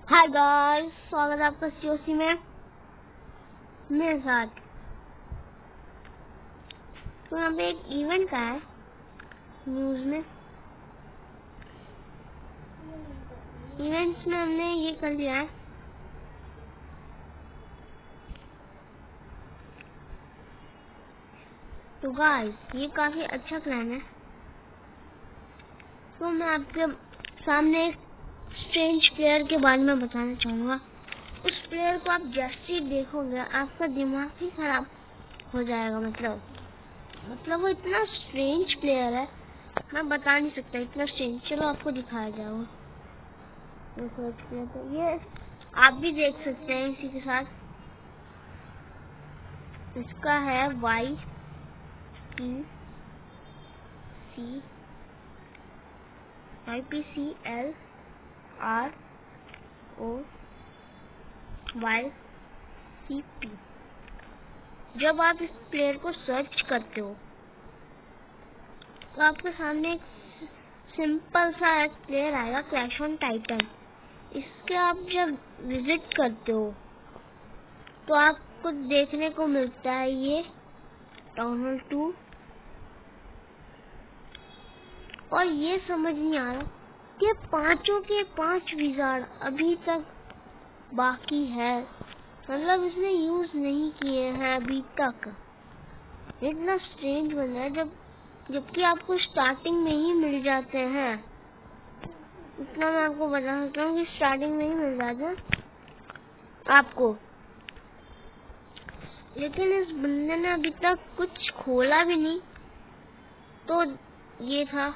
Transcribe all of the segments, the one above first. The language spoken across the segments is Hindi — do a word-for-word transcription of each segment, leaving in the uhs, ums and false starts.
हाय गाइस, स्वागत है आपका सीओसी में मेरे साथ। तो यहाँ पे एक इवेंट का है न्यूज में। इवेंट्स में हमने ये कर लिया है। तो गाइस ये काफी अच्छा प्लान है। तो मैं आपके सामने एक स्ट्रेंज प्लेयर के बारे में बताना चाहूंगा। उस प्लेयर को आप जैसे ही देखोगे आपका दिमाग ही खराब हो जाएगा। मतलब मतलब वो इतना स्ट्रेंज प्लेयर है, मैं बता नहीं सकता इतना स्ट्रेंज। चलो आपको दिखाया जाएगा। तो ये आप भी देख सकते हैं इसी के साथ। इसका है Y P C Y P C L R O Y C P. जब आप इस प्लेयर को सर्च करते हो तो आपके सामने एक सिंपल सा एक प्लेयर आएगा, क्लैश ऑन टाइटन। इसके आप जब विजिट करते हो तो आपको देखने को मिलता है ये टाउन हॉल टू। और ये समझ नहीं आ रहा कि पांचों के पांच विजार्ड अभी तक बाकी है, मतलब इसने यूज नहीं किए हैं अभी तक। इतना स्ट्रेंज बन रहा है जब जबकि आपको स्टार्टिंग में ही मिल जाते हैं। इतना मैं आपको बता सकता हूँ कि स्टार्टिंग में ही मिल जाते हैं आपको। लेकिन इस बंदे ने अभी तक कुछ खोला भी नहीं। तो ये था।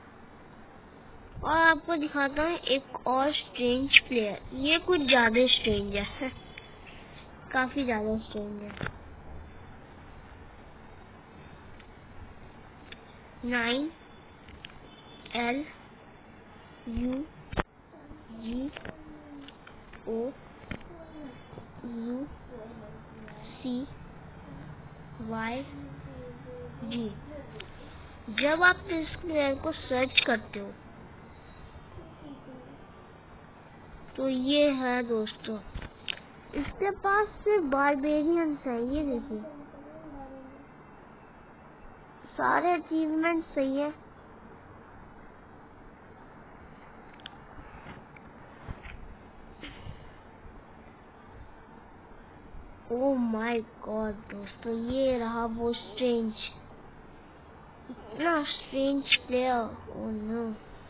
और आपको दिखाता हूँ एक और स्ट्रेंज प्लेयर। ये कुछ ज्यादा स्ट्रेंज है, काफी ज्यादा स्ट्रेंज है। Nine L U G O U C Y G. जब आप इस प्लेयर को सर्च करते हो तो ये है दोस्तों, इसके पास सिर्फ बारबेरियंस है। ये देखिए सारे अचीवमेंट सही है। ओह माय गॉड दोस्तों, ये रहा वो स्ट्रेंज, इतना स्ट्रेंज प्लेयर। ओह नो,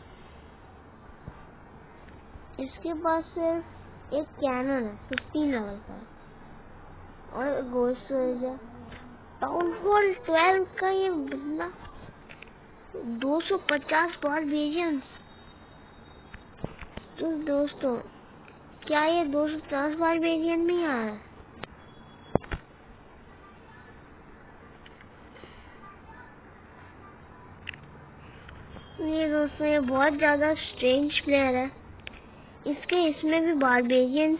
इसके पास सिर्फ एक कैनन है फिफ्टीन लेवल का और गोस्ट है। टाउन हॉल ट्वेल्व का ये बंदा दो सौ पचास बारबेरियंस। तो दोस्तों क्या ये दो सौ पचास बारबेरियन में आ रहा है? ये दोस्तों ये बहुत ज्यादा स्ट्रेंज प्लेयर है। इसके इसमें भी बारबेरियन